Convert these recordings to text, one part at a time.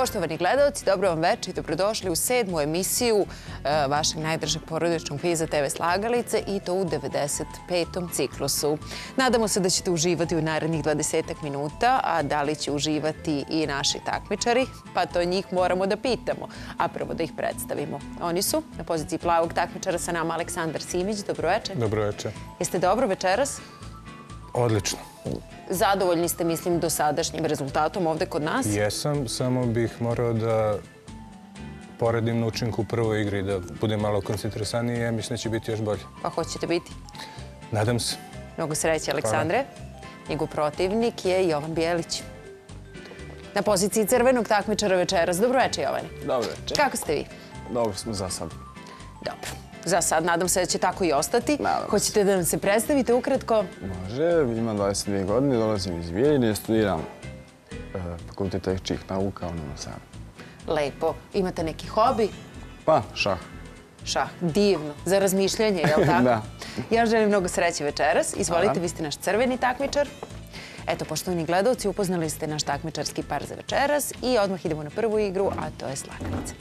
Poštovani gledalci, dobro vam večer i dobrodošli u 7. emisiju vašeg najdržeg porodičnog kviza TV Slagalice i to u 95. ciklusu. Nadamo se da ćete uživati u narednih 20 minuta, a da li će uživati i naši takmičari, pa to njih moramo da pitamo, a prvo da ih predstavimo. Oni su na poziciji plavog takmičara sa nama Aleksandar Simić. Dobro večer. Dobro večer. Jeste dobro večeras? Odlično. Zadovoljni ste, mislim, dosadašnjim rezultatom ovde kod nas? Jesam, samo bih morao da poredim na učinku u prvoj igri, da budem malo koncentrisaniji i mislim da će biti još bolje. Pa hoćete biti? Nadam se. Mnogo sreće, Aleksandre. Njegov protivnik je Jovan Bijelić. Na poziciji crvenog takmičara večeras. Dobro večer, Jovane. Dobro večer. Kako ste vi? Dobro smo za sad. Dobro. Za sad, nadam se da će tako i ostati. Nadam se. Hoćete da nam se predstavite ukratko? Može, imam 22 godine, dolazim iz Bijeljine, studiram fakultet tehničkih nauka u Novom Sadu. Lepo. Imate neki hobi? Pa, šah. Šah. Divno. Za razmišljanje, je li tako? Da. Ja želim mnogo sreće večeras. Izvolite, Hvala. vi ste naš crveni takmičar. Eto, poštovani gledalci, upoznali ste naš takmičarski par za večeras i odmah idemo na prvu igru, a to je slagalica.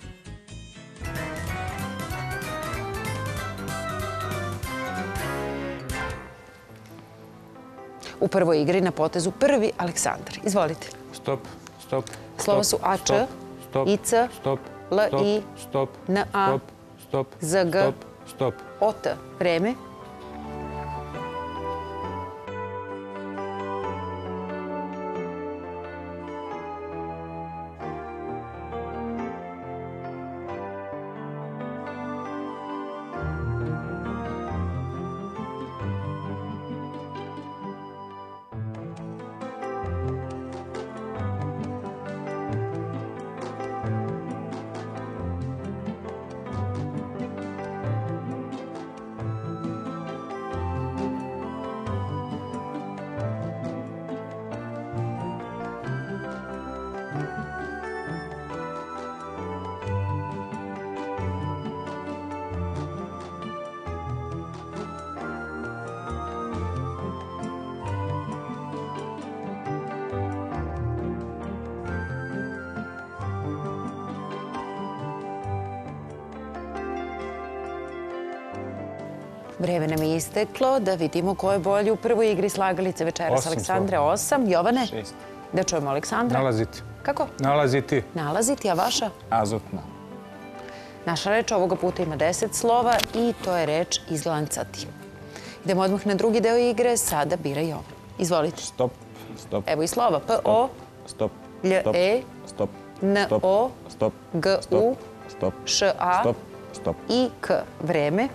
U prvoj igri na potezu prvi Aleksandar. Izvolite. Stop, stop. Slova su A, Č, I, C, L, I, N, A, Z, G, O, T. Vreme. Vreme nam je isteklo. Da vidimo ko je bolji u prvoj igri slagalice večeras. Aleksandre, 8. Jovane? 6. Da čujemo Aleksandra. Nalaziti. Kako? Nalaziti. Nalaziti, a vaša? Azotna. Naša reč ovoga puta ima 10 slova i to je reč izlancati. Idemo odmah na drugi deo igre. Sada bira Jovan. Izvolite. Stop, stop. Evo i slova. P, O, Stop, L, E, stop, N, O, stop, G, U, stop, Š, A stop, stop. i K. Vreme.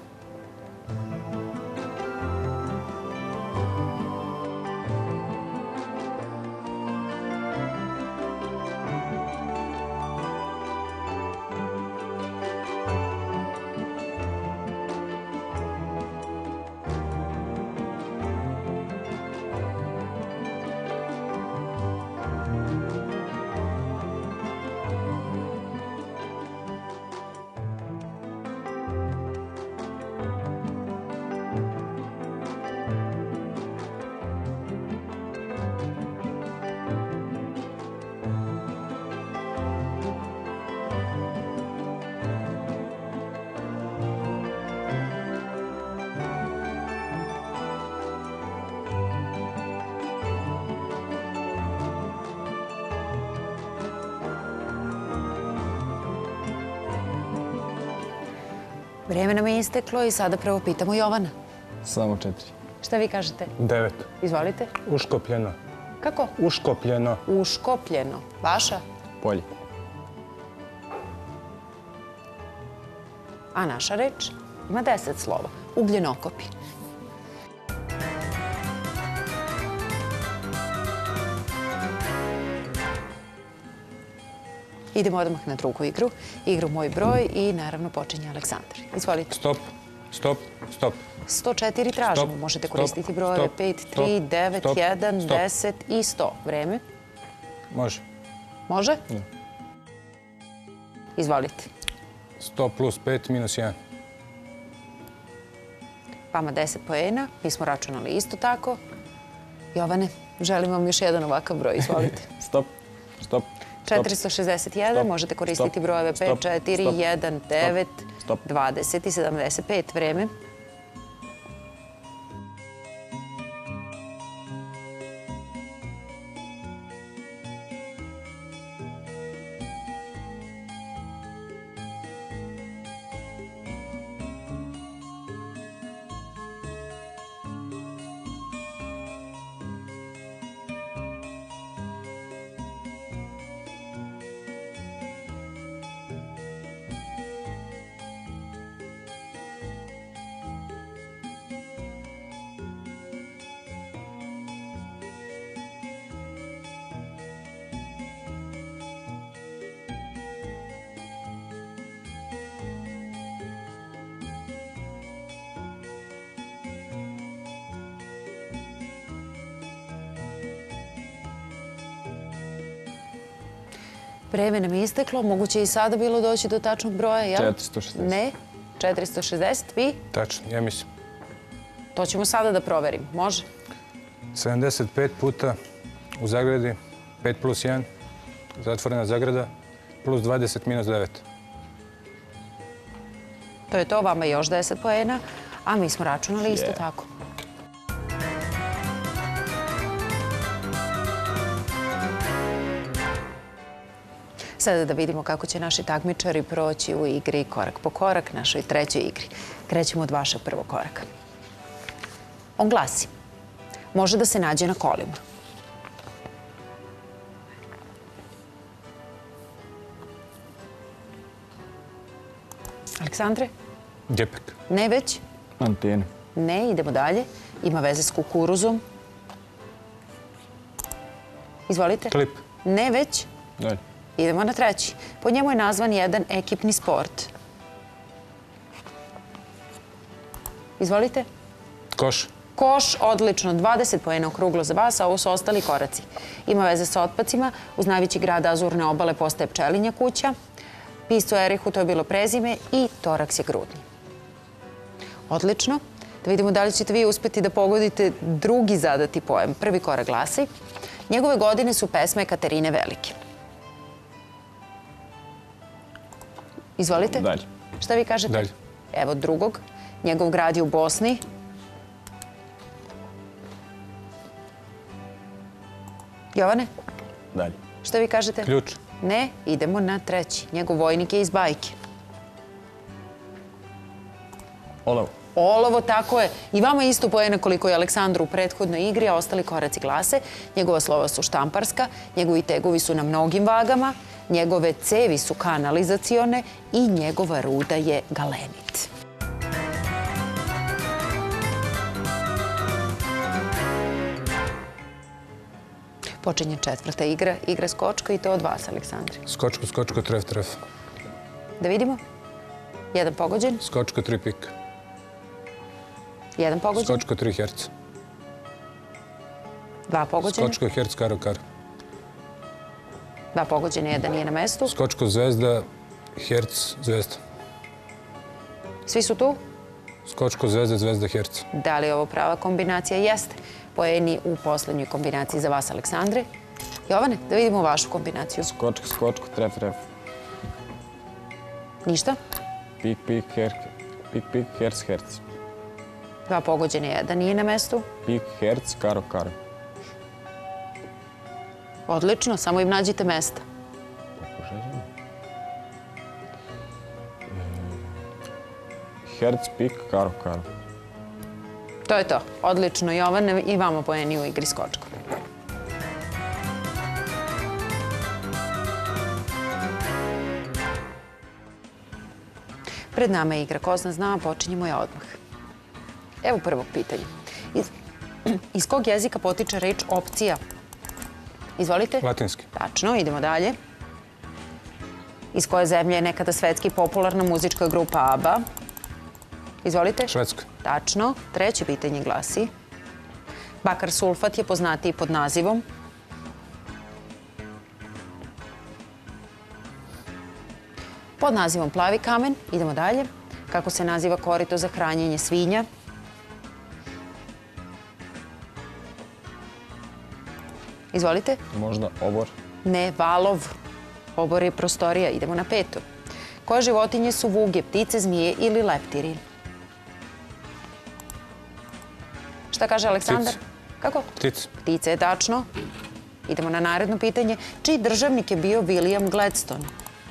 Vreme nam je isteklo i sada prvo pitamo Jovana. Samo 4. Šta vi kažete? 9. Izvolite. Uškopljeno. Kako? Uškopljeno. Uškopljeno. Vaša? Polje. A naša reč ima 10 slova. Ugljenokopi. Idemo odmah na drugu igru. Igru Moj broj i naravno počinje Aleksandar. Izvolite. Stop, stop, stop. 104 tražimo. Možete koristiti brojeve 5, 3, 9, 1, 10 i 100. Vreme? Može. Može? Izvolite. 100 plus 5 minus 1. Vama 10 poena. Mi smo računali isto tako. Jovane, želim vam još jedan ovakav broj. Izvolite. Stop, stop, 461, možete koristiti brojeve 5, 4, 1, 9, 20 i 75. Vreme. Vreme nam je isteklo. Moguće je i sada bilo doći do tačnog broja, jel? 460. Ne. 460. Vi? Tačno, ja mislim. To ćemo sada da proverimo. Može? 75 puta u zagradi, 5 plus 1, zatvorena zagrada, plus 20 minus 9. To je to. Vama još 10 poena, a mi smo računali isto tako. Sada da vidimo kako će naši takmičari proći u igri korak po korak, našoj trećoj igri. Krećemo od vašeg prvog koraka. On glasi: može da se nađe na kolima. Aleksandre? Džepek. Ne već? Antene. Ne, idemo dalje. Ima veze s kukuruzom. Izvolite. Klip. Ne već? Dalje. Idemo na treći. Po njemu je nazvan jedan ekipni sport. Izvolite. Koš. Koš, odlično, 20 poena okruglo za vas, a ovo su ostali koraci. Ima veze sa otpacima, uz najveći grad Azurne obale postaje Pčelinja kuća, piscu Erihu to je bilo prezime i toraks je grudni. Odlično. Da vidimo da li ćete vi uspeti da pogodite drugi zadati poem. Prvi korak glasi: njegove godine su pesme Katarine Velike. Izvolite. Dalje. Šta vi kažete? Dalje. Evo drugog. Njegov grad je u Bosni. Jovane? Dalje. Šta vi kažete? Ključ. Ne, idemo na treći. Njegov vojnik je iz bajke. Olovo. Olovo, tako je. I vama isto poena koliko je Aleksandru u prethodnoj igri, a ostali koraci glase. Njegova slova su štamparska, njegovi tegovi su na mnogim vagama, njegove cevi su kanalizacione i njegova ruda je galenit. Počinje četvrta igra, igra skočka i to od vas, Aleksandre. Skočko, skočko, tref, tref. Da vidimo. Jedan pogođen, Skočko, 3 pik. jedan pogođen, Skočko, 3 herc. dva pogođena, Skočko, herc, karo, karo. dva pogođena, jedan nije na mestu. Skočko, zvezda, herc, zvezda. Svi su tu? Skočko, zvezda, zvezda, herc. Da li je ovo prava kombinacija? Jeste. Poeni u poslednjoj kombinaciji za vas, Aleksandre. Jovane, da vidimo vašu kombinaciju. Skočko, skočko, tref, tref. Ništa? Pik, pik, herc, herc. Dva pogođena, jedan nije na mestu. Pik, herc, karo, karo. Odlično, samo im nađite mesta. Herc, pik, karo, karo. To je to. Odlično, Jovane, i vama poeni u igri skočka. Pred nama je igra Ko zna, počinjemo je odmah. Evo prvog pitanja. Iz kog jezika potiče reč opcija? Izvolite. Latinski. Tačno, idemo dalje. Iz koje zemlje je nekada svetski popularna muzička grupa ABBA? Izvolite. Švedska. Tačno. Treće pitanje glasi: bakar sulfat je poznatiji pod nazivom? Pod nazivom plavi kamen. Idemo dalje. Kako se naziva korito za hranjenje svinja? Izvolite. Možda obor. Ne, valov. obor je prostorija. Idemo na 5. Koje životinje su vuge, ptice, zmije ili leptiri? Šta kaže Aleksandar? Ptice. Kako? Ptice. Ptice je tačno. Idemo na naredno pitanje. Čiji državnik je bio William Gladstone?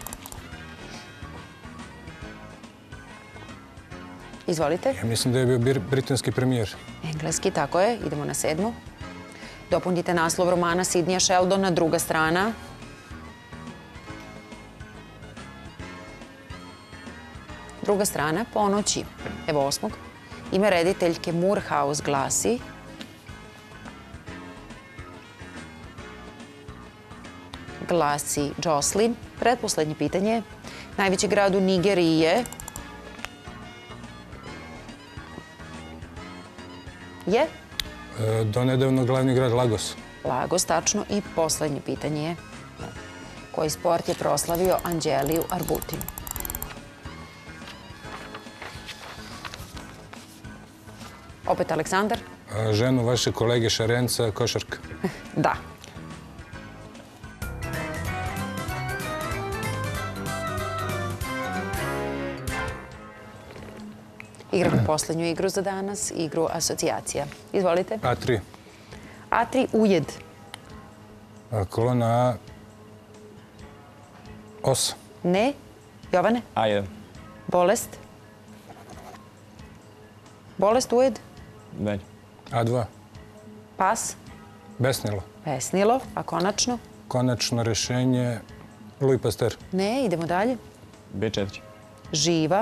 Izvolite. Ja mislim da je bio britanski premijer. Engleski, tako je. Idemo na 7. Dopunite naslov romana Sidneya Sheldona, Druga strana. Druga strana, Ponoći. Evo 8. Ime rediteljke Moor House glasi... Glasi Jocelyn. Pretposlednje pitanje. Najveći grad u Nigeriji je... Je? Donedavno glavni grad Lagos. Lagos, tačno. I poslednje pitanje je... Koji sport je proslavio Anđeliju Arbutinu? Opet Aleksandar? Ženu vaše kolege Šarenca, košarka. Da. Igramo poslednju igru za danas, igru asocijacija. Izvolite. A3. A3, ujed. Kolona A. Os. Ne. Jovane? A1. Bolest. Bolest, ujed. Dalje. A2. Pas. Besnilo. Besnilo. A konačno? Konačno rešenje Louis Pasteur. Ne. Idemo dalje. B4. Živa.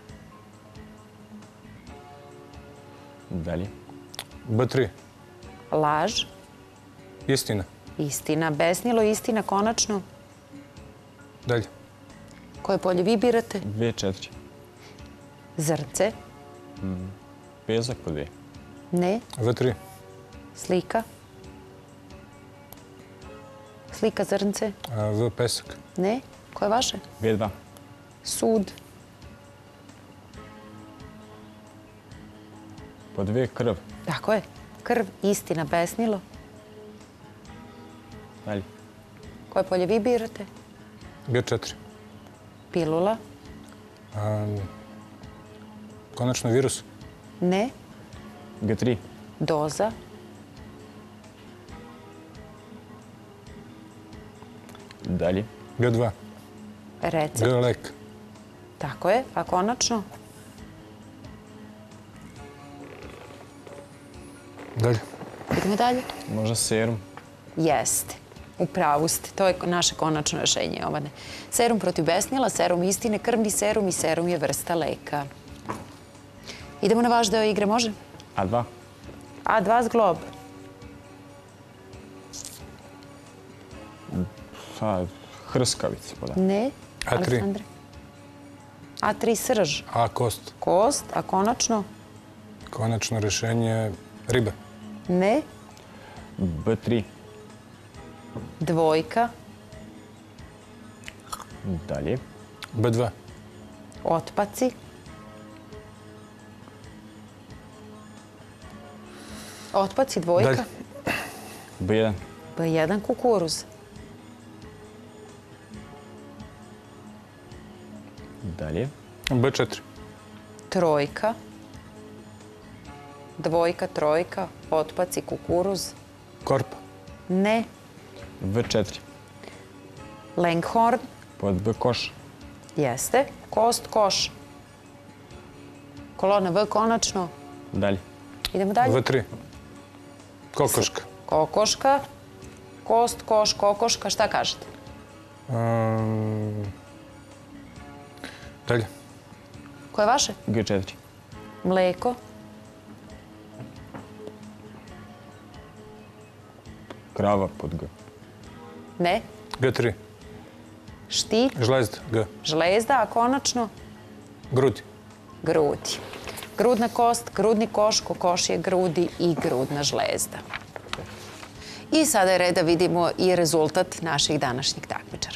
Dalje. B3. Laž. Istina. Istina. Besnilo, istina, konačno. Dalje. Koje polje vi birate? B4. Zrce. Pezak po 2. Ne. V3. Slika. Slika, zrnce. V pesak. Ne. Koje je vaše? B2. Sud. Po 2 krv. Tako je. Krv, istina, besnilo. Dalje. Koje polje vi birate? G4. Pilula. Konačno virus. Ne. G3. Doza. Dalje. G2. Recept. G lek. Tako je. A konačno? Dalje. Idemo dalje. Možda serum. Jeste. U pravu ste. To je naše konačno rešenje, Jovane. Serum protiv besnila, serum istine, krvni serum i serum je vrsta leka. Idemo na vaš deo igre, može? A2. A2 zglob. Hrskavica. Ne. A3. Aleksandre? A3 srž. A kost. Kost. A konačno? Konačno rešenje riba. Ne. B3. Dvojka. Dalje. B2. Otpaci. Otpaci, dvojka. Dalje. B1. B1 kukuruz. Dalje. B4. Trojka. Dvojka, trojka, otpaci, kukuruz. Korpa. Ne. V4. Lenghorn. Pod B koš. Jeste. Kost, koš. Kolona V konačno. Dalje. Idemo dalje. V3. Kokoška. Kokoška. Kost, koš, kokoška. Šta kažete? Dalje. Koje je vaše? G4. Mleko. Krava pod G. Ne. G3. Štit. Žlezda. G. Žlezda, a konačno? Grudi. Grudi. Grudna kost, grudni koš, kokošje grudi i grudna žlezda. I sada je red da vidimo i rezultat naših današnjih takmičara.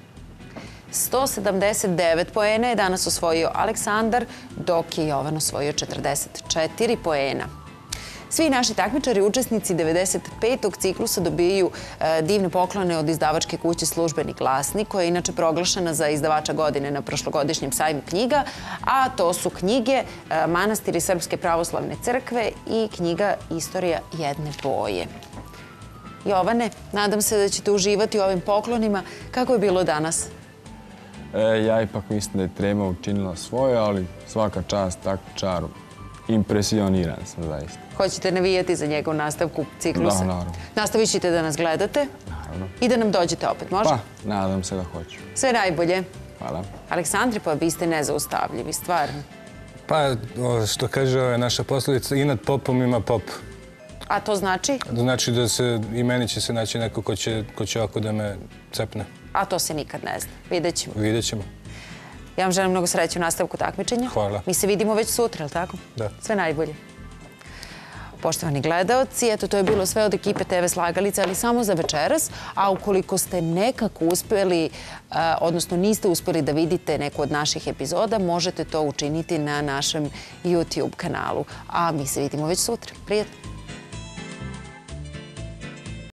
179 poena je danas osvojio Aleksandar, dok je Jovan osvojio 44 poena. Svi naši takmičari, učesnici 95. ciklusa dobijaju divne poklone od izdavačke kuće Službeni glasnik, koja je inače proglašena za izdavača godine na prošlogodišnjem sajmu knjiga, a to su knjige Manastiri Srpske pravoslavne crkve i knjiga Istorija jedne boje. Jovane, nadam se da ćete uživati u ovim poklonima. Kako je bilo danas? Ja ipak mislim da je trema učinila svoje, ali svaka čast takmičaru. Impresioniran sam zaista. Hoćete navijati za njega u nastavku ciklusa? Da, naravno. Nastavit ćete da nas gledate? Naravno. I da nam dođete opet, može? Pa, nadam se da hoću. Sve najbolje. Hvala. Aleksandre, pa vi ste nezaustavljivi, stvarno. Pa, što kaže naša poslovica, inad popom ima pop. A to znači? Znači da i meni će se naći neko ko će ovako da me cepne. A to se nikad ne zna. Vidjet ćemo. Vidjet ćemo. Ja vam želim mnogo sreće u nastavku takmičenja. Hvala. Mi se vidimo već sutra, je li tako? Da. Sve najbolje. Poštovani gledaoci, eto, to je bilo sve od ekipe TV Slagalice, ali samo za večeras. A ukoliko ste nekako uspeli, odnosno niste uspeli da vidite neku od naših epizoda, možete to učiniti na našem YouTube kanalu. A mi se vidimo već sutra. Prijatno!